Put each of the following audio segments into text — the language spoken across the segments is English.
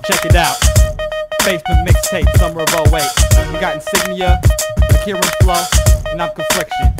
Check it out. Basement mixtape, summer of 08. We got Insignia, Acheron flow, and I'm Confliction.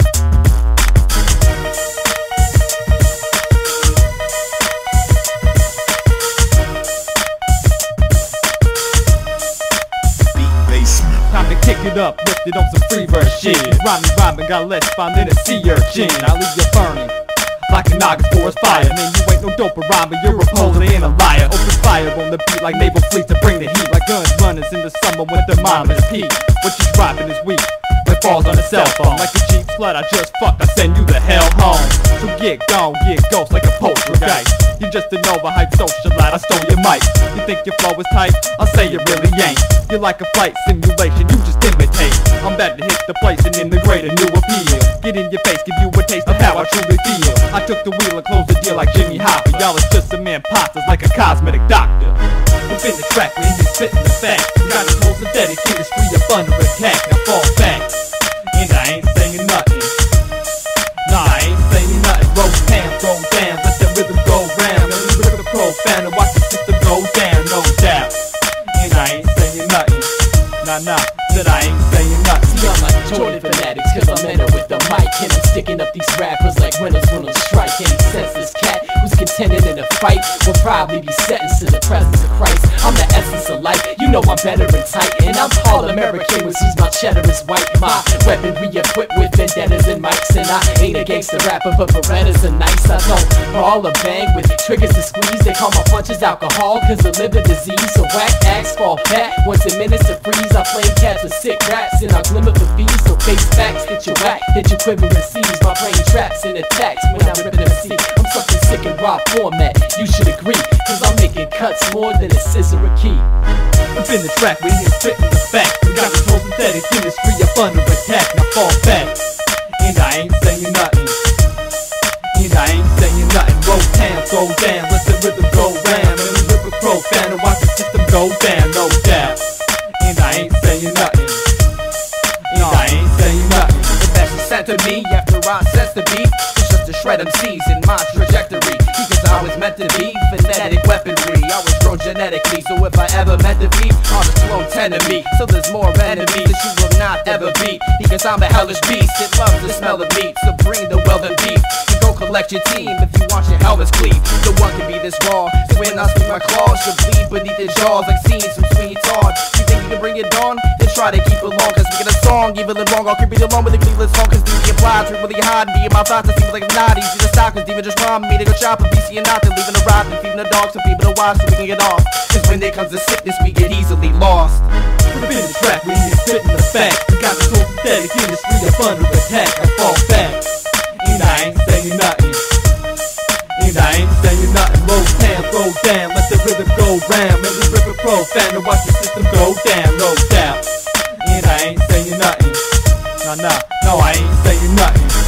Time to kick it up, lifted on some free verse shit. Rhyming, got less fun than a sea urchin. I'll leave you burning like an August forest fire. Man, you ain't no dope rhymer, you're a poser and a liar. Open fire on the beat like naval fleets to bring the heat. Like gun runners in the summer when thermometers peak. What you dropping is weak, like balls on a cell phone. Like a cheap slut I just fucked, I send you the hell home. So get gone, get ghost like a poltergeist. You just an overhyped socialite, I stole your mic. You think your flow is tight? I'll say it really ain't. You're like a flight simulation, you just imitate. I'm about to hit the place and integrate a new appeal. Get in your face, give you a taste of how I truly feel. I took the wheel and closed the deal like Jimmy Hopper. Y'all is just some imposters like a cosmetic doctor. Within the track when you're spitting the facts. We got this whole synthetic industry up under attack. Now fall back, and I ain't saying nothing. Nah, I ain't saying nothing. Roll down, throw down, let the rhythm go round. Let me rip the profound and watch the system go down, no doubt. And I ain't saying nothing. Nah, that I ain't saying nothing. See, I'm like Jordan fanatics, cause I'm in it with the mic. And I'm sticking up these rappers like winners when on strike. Any senseless cat who's contending in a fight will probably be sentenced to the presence of Christ. I'm the essence of life, you know I'm better and tight. And I'm all American, which sees my cheddar is white. My weaponry equipped with vendettas and mics. And I ain't a gangster rapper, but Berettas are nice. I don't brawl or bang with triggers to squeeze. They call my punches alcohol, cause a liver disease. So whack acts fall back, once in minutes to freeze. I flame cats with sick raps, and I glimmer for fees. So face facts, hit your whack, hit your quiver and seize. My brain traps and attacks when I'm ripping MC. I'm something sick in raw format, you should agree, cause I'm making cuts more than a scissor or key. Within the track, we ain't spitting the facts. We got this whole synthetic industry up under attack. Now fall back, and I ain't saying nothing. And I ain't saying nothing. Roll down, throw down, let the rhythm go round. Let me rip it profound and watch the system go down, no doubt. And I ain't saying nothing. And I ain't saying nothing. The best is sent to me after I sets the beat. It's just to shred MCs in my trajectory. Because I was meant to be phonetic weaponry. I was grown genetically, so if I ever met defeat, I'll just clone 10 of me. So there's more enemies that you will not ever beat. Because I'm a hellish beast, it loves the smell of meat. So bring the well-done beef and go collect your team if you want your helmets clean. No one can be this raw, so when I speak my claws, you'll bleed beneath his jaws like scenes from Sweet Todd. You think you can bring it on? Then try to keep it long, cause we get a song, evil and wrong. I'll creep it along with the Cleveland song, cause DV applies, we're really hard. And be in my thoughts, it seems like it's not easy to stop, cause even just rhyme me to go shop and BC and not to leaving a ride and feeding the dogs, some people to watch so we can get off. Cause when it comes to sickness, we get easily lost. Within the track, we ain't spitting the facts. We got this whole synthetic industry up under attack. Now fall back, and I ain't saying nothing. And I ain't saying nothing. Roll down, throw down, let the rhythm go round. Let me rip it profound and watch the system go down, no doubt. And I ain't saying nothing. No, I ain't saying nothing.